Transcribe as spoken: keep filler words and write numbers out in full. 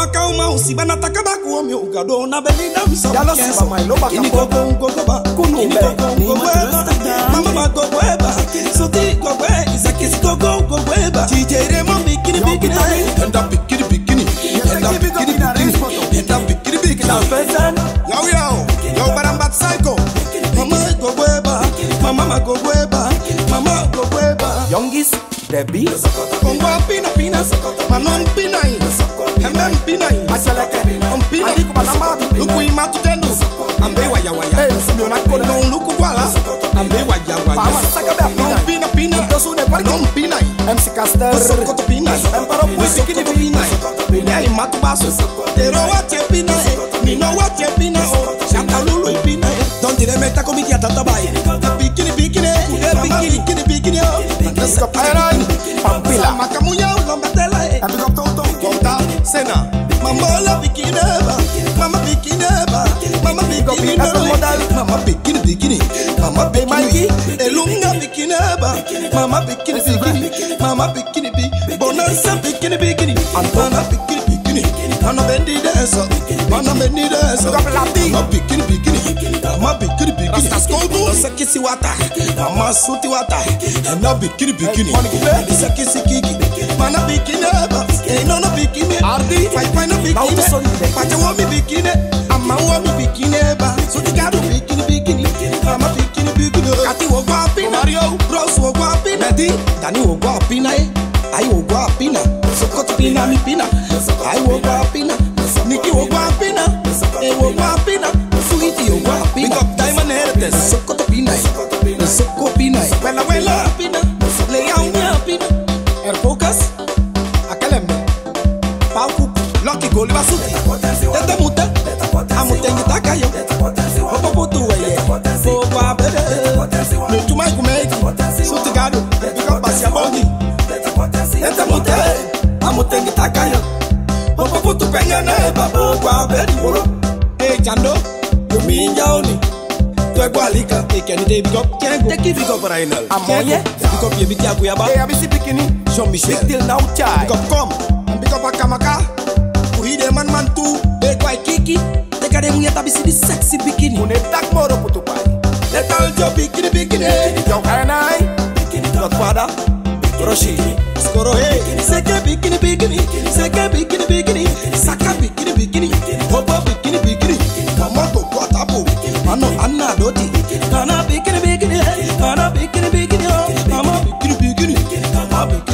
baka uma usibana takabaku omi ugado na belina msa. Yalo siba mai lo baka Kini gogo gogo ba. Kunu be. Mama ma gogo eba. Soti gogo isa kisi gogo gogo eba. Jijere mo bikini bikini. Enda bikini bikini. Enda bikini bikini. Enda bikini bikini. Yo yo yo baramba psycho. Mama gogo eba. Mama ma gogo eba. Mama gogo eba. Youngest Debbie. Kongo pina pina. Manon pina. Hemem pina. Asaleke. On pina. Adi kubalama. Luku ima tutendo. Ambe waya waya. Eh, sio na kone. Non luku wala. Ambe waya waya. Pama saka be Non pina pina. Dosu ne kwari. Non pina. M C Caster. Sokoto pina. Emparo pusi kini pina. Pina imatu baso. Tero wache pina. Nino wache pina. Shanta lulu pina. Don't dire meta komiki atata baye. Bikini bikini. Bikini bikini bikini. Let's Pampila. Makamuya ulombetela. Abi go toto. Konta sena. Mama la bikini ba. Mama bikini ba. Mama bikini ba. Mama bikini bikini. Mama bikini. Elunga bikini ba. Mama bikini bikini. Mama bikini bi. Bonanza bikini bikini. Mama bikini bikini. Mama bendi dance. Mama bendi dance. Mama bikini bikini. Mama bikini bikini. Rasta skogo. Sakisi wata. Mama suti wata. Mama bikini bikini. Sakisi kiki. Mama bikini ba. No no bikini. Ardi. Fai fai no bikini. Pacha wami bikini. Amma wami bikini ba. Suti gado bikini bikini. Mama bikini bikini. Kati wo gwa pina. Mario. Rose wo gwa pina. Di. Dani wo gwa pina eh. Ai wo gwa pina. Sokoto pina mi pina. Ai wo gwa pina. Niki wo gwa pina. E wo gwa pina. Sweetie wo gwa pina. Big up Diamond Heritage. Sokoto pina. Soko pina. Wela wela pina. Leia unya pina. Air focus. Akalembe. Pauku. Lucky goal basuti. Tete mute. Amute ngitaka yo. Popo tu weye. Popo abede. Nutumai kumeki. Suti gado. Big up Basia Bondi. Tete mute. Amute ngitaka yo. Popo tu penga na eba. Popo abede. Hey Chando. Yominja oni. Twegwalika. Ekeni de big up. Kengo. Teki big up Rainal. Amoye. Big up Yebiti Aguyaba. Hey, Abisi Bikini. Jean Michel. Big deal now chai. Big up come. And big up Akamaka. Uhide man man too. Big white kiki. Teka de munyeta bisi di sexy bikini. Mune tak moro putupai. Let all your bikini bikini. Yo kanai. Bikini Godfather. Roshi. Skoro hey. Seke bikini bikini. Seke bikini bikini. Saka bikini bikini. Hobo bikini bikini. Mama go go tapo. Mano Anna doti. Kana bikini bikini. Kana bikini bikini. Mama bikini bikini. Mama bikini.